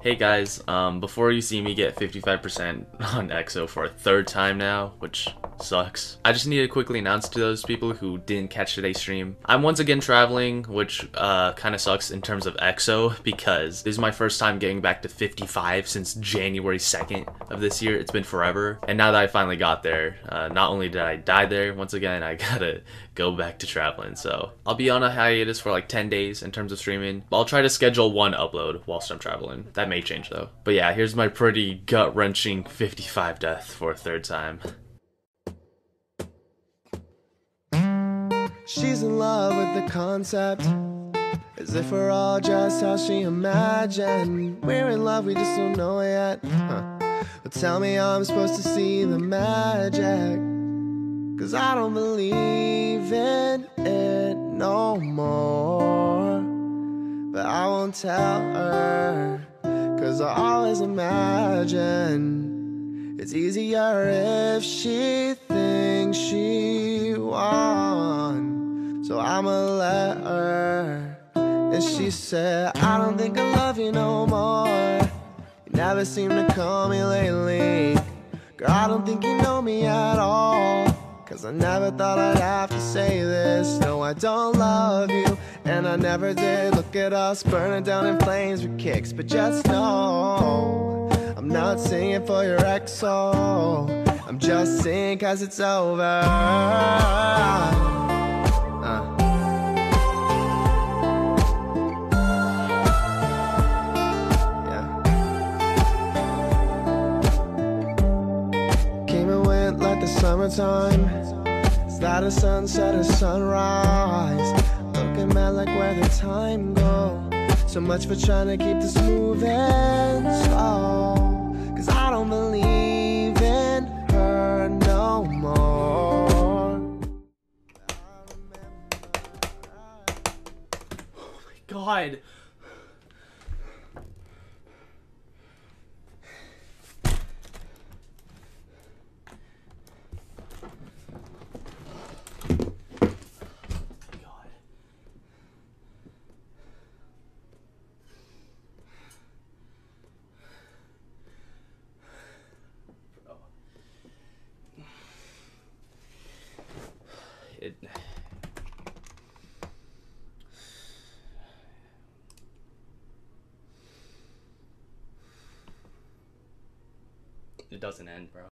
Hey guys, before you see me get 55% on EXO for a third time now, which sucks, I just need to quickly announce to those people who didn't catch today's stream, I'm once again traveling, which kind of sucks in terms of EXO because this is my first time getting back to 55 since January 2nd of this year. It's been forever, and now that I finally got there, not only did I die there, once again, I gotta go back to traveling, so I'll be on a hiatus for like 10 days in terms of streaming, but I'll try to schedule one upload whilst I'm traveling. That may change though. But yeah, here's my pretty gut-wrenching 55 death for a third time. She's in love with the concept, as if we're all just how she imagined. We're in love, we just don't know it yet. But tell me how I'm supposed to see the magic, 'cause I don't believe in it no more. But I won't tell her, 'cause I always imagine it's easier if she thinks she won. So I'ma let her. And she said, I don't think I love you no more. You never seem to call me lately. Girl, I don't think you know me at all, 'cause I never thought I'd have to say this. No, I don't love you, and I never did. Look at us burning down in flames for kicks. But just know, I'm not singing for your EXO. I'm just singing 'cause it's over. Came and went like the summertime. Is that a sunset or sunrise? Looking mad like where the time go. So much for trying to keep this moving slow, 'cause I don't believe in her no more. Oh my god. It doesn't end, bro.